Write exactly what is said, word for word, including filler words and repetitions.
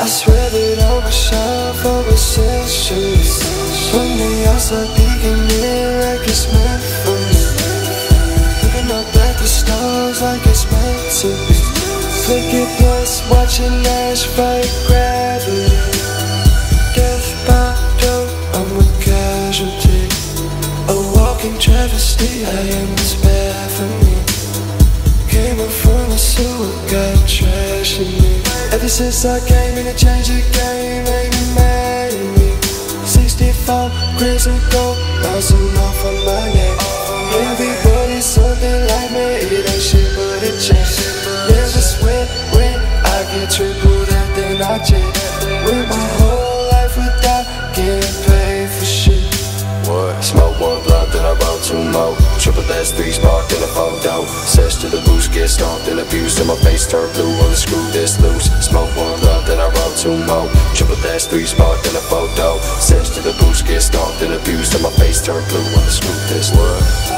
swear that I wish I for a century. From the outside peeking in like it's meant for me. Looking up at the stars like it's meant to be. Flick it plus watching Ash fight gravity. Death by dope, I'm a casualty. A walking travesty, I am what's bad for me. Came up from the sewer, got trash in me. Ever since I came in to change the game, ain't mad at me. Sixty-four grams of gold, bouncing off of my neck. Everybody's something like me, it ain't shit but a check. Never sweat when I get triple that, then I check. Went my whole life without getting paid for shit. What? Smoke one blunt, then I roll two more. Triple S, three spark, then a photo. Sesh to the boost, get stomped and abused, and my face turn blue on the screw this loose. Smoke one blunt, then I roll two more. Triple S, three spark, then a photo. Sesh to the boost, get stomped and abused, and my face turn blue on the screw this. What?